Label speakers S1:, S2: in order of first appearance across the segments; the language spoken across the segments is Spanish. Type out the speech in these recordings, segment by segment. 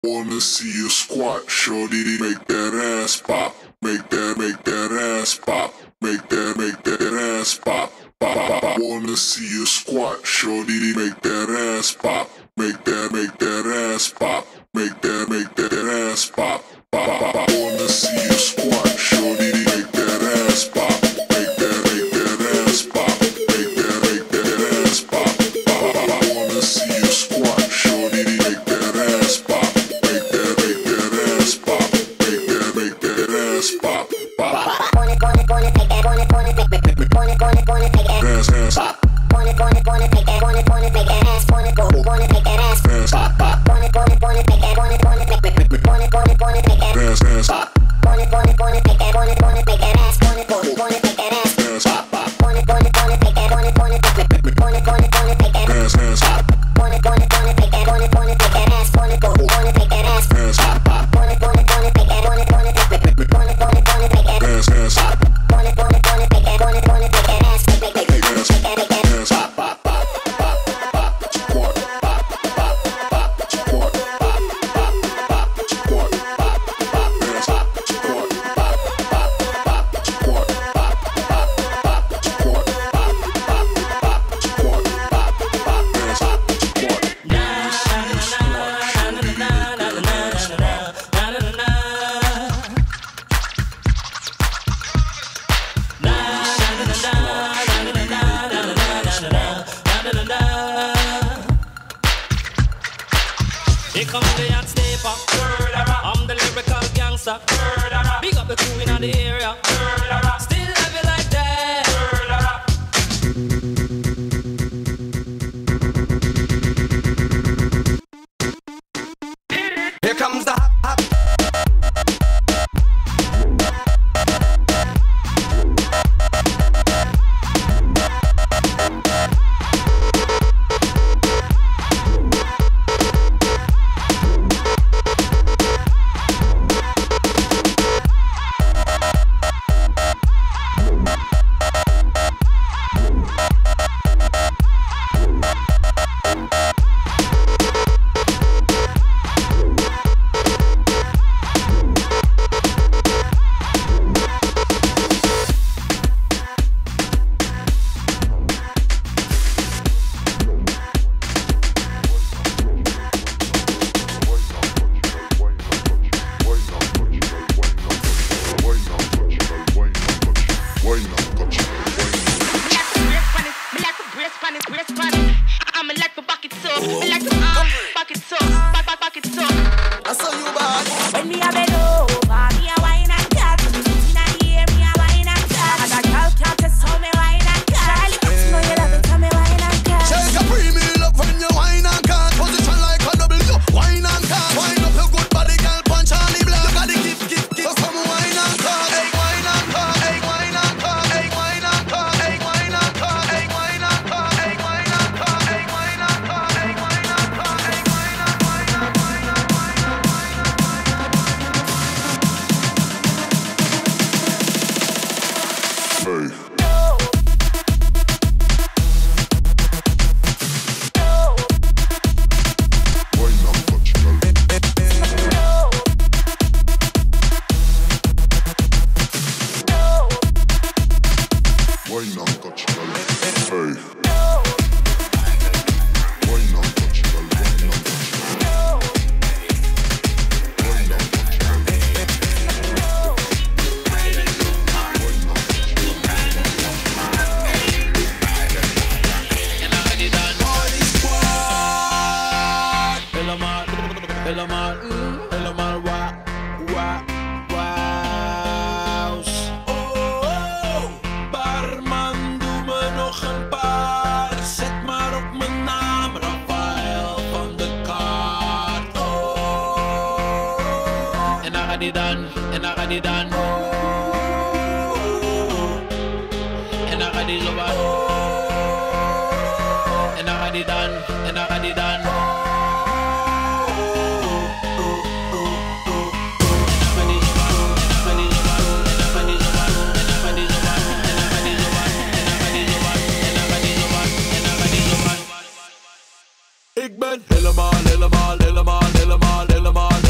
S1: Wanna see you squat, shorty, make that ass pop. Make that ass pop. Make that ass pop. Pop. Wanna see you squat, shorty, make that ass pop. Make that ass pop. Make that ass pop. Pop. Wanna see you squat, shorty, make that ass pop. Make that ass pop. Make that ass pop. Pop. Wanna see you squat, shorty, make that ass pop. Make that ass pop. Make that ass pop. Pop.
S2: Wanna take that, wanna take that
S1: Ass
S2: pop. Wanna take that, wanna take that ass, wanna take that ass pop. Wanna take that, wanna take that ass, wanna take that pop. Wanna take that, wanna take that ass, wanna take that ass, wanna take that ass pop. Wanna take that, wanna take that ass, wanna take that ass pop. Wanna take that, wanna take that ass, wanna take that ass pop. Wanna take that, wanna take that ass, wanna take that ass pop. Wanna take that, wanna take that ass, wanna take that ass pop.
S3: Here comes the hot stepper. I'm the lyrical gangster. Big up the crew in the area. Still love you like that.
S4: Here comes the hot. Ik ben helemaal, helemaal, helemaal, helemaal, helemaal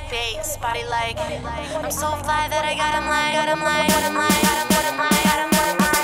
S4: face, body like I'm so fly that I got 'em like, got 'em like, got 'em like, got 'em, got 'em like, got 'em, got 'em like.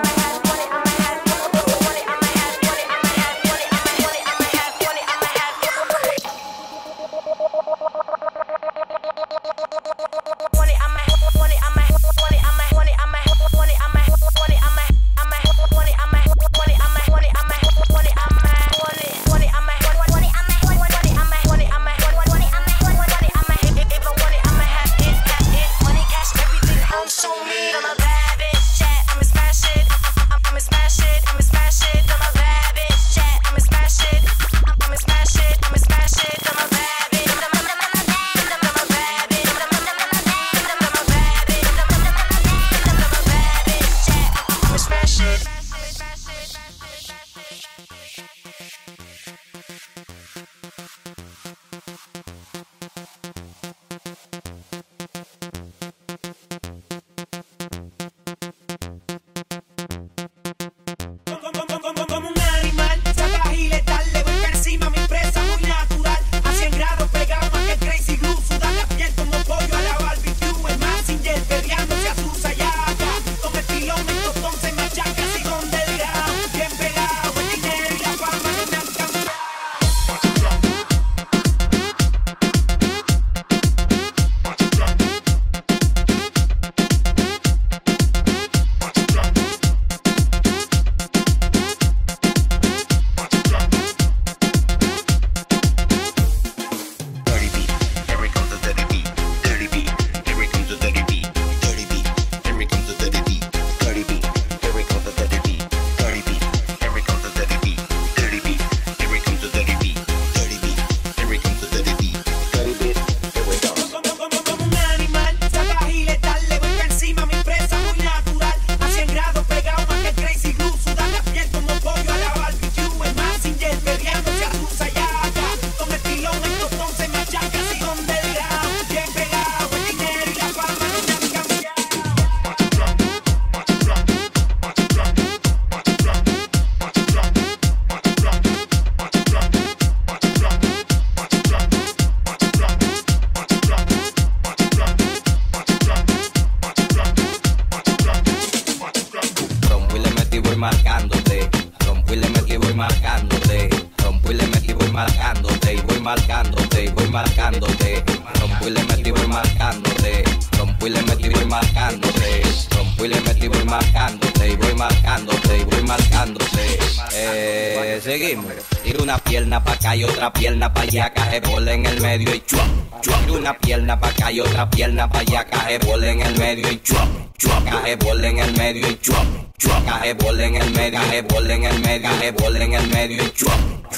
S5: Seguimos. Tira una pierna pa' acá y otra pierna pa' allá, caje bola en el medio y chuap, chuap. Tira una pierna pa' acá y otra pierna pa' allá, caje bola en el medio y chuap, chuap. Caje bola en el medio y chuap, chuap. Caje bola en el medio, caje bola en el medio, caje bola en el medio y chuap.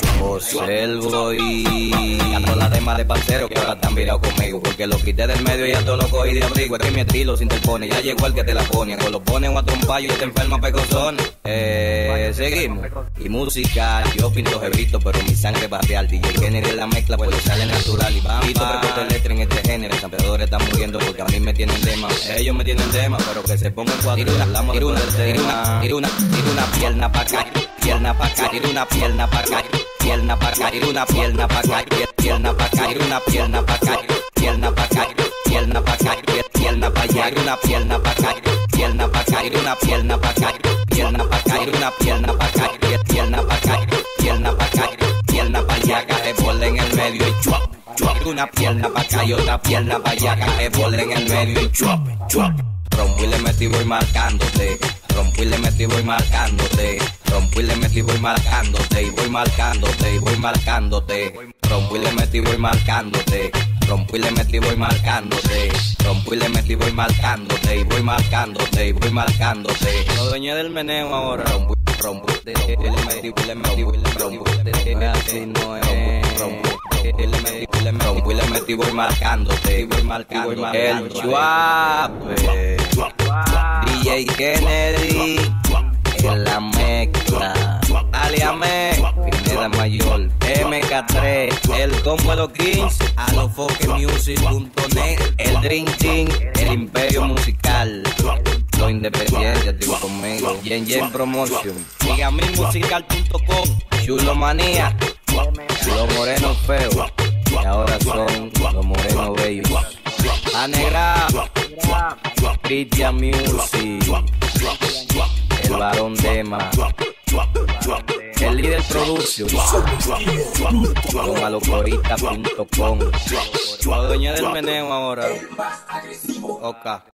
S5: Observo y ando la demás de parcero que ahora están virados conmigo, porque lo quité del medio y ya todo lo cogí de abrigo. Es que mi estilo se interpone, ya llegó el que te la pone. Con los ponen a trompar y te enferma pecozón. Seguimos. Y música, yo pinto jebrito, pero mi sangre va real. DJ Kennedy en la mezcla, pues le sale natural. Y vamos, precoce letra en este género. Los ampliadores están muriendo porque a mí me tienen tema. Ellos me tienen tema, pero que se pongan cuatro. Tira una pierna pa' acá, pierna pa' acá, tira una pierna pa' acá. Pierna pa' acá, tira una pierna pa' acá, pierna pa' acá, tira una pierna pa' acá, pierna pa' acá, pierna pa' acá, pierna pa' allá, tira una pierna pa' acá, pierna pa' acá, tira una pierna pa' acá, pierna pa' acá, tira una pierna pa' acá, pierna pa' acá, pierna pa' acá, pierna pa' allá, caje bola en el medio y chuap, chuap. Tira una pierna pa' acá y otra pierna pa' allá, caje bola en el medio y chuap, chuap. Rompo y le metí voy marcándote, rompo y le metí voy marcándote, rompo y le metí voy marcándote, y voy marcándote, y voy marcándote, rompo y le metí voy marcándote, rompo y le metí voy marcándote, rompo y le metí voy marcándote, y voy marcándote, y voy marcándote. Lo dueñé del meneo ahora, rompo, rompo, le metí, rompo, así no es, rompo. Rompo y le metí voy marcándote, y voy marcándote. El Chuape, DJ Kennedy en la mezcla. Aliame, Pineda Mayor, MK3, el combo de los Kings, a los foquemusic.net, el Dream Team, el Imperio Musical. Los independientes, activo conmigo, Yen Promotion, Musical.com, Chulo Manía, Chulo Moreno Feo, y ahora son los morenos bellos. La negra, Christian Music, el varón Dema, el líder production, los malocoristas.com, la dueña del meneo ahora, Oka.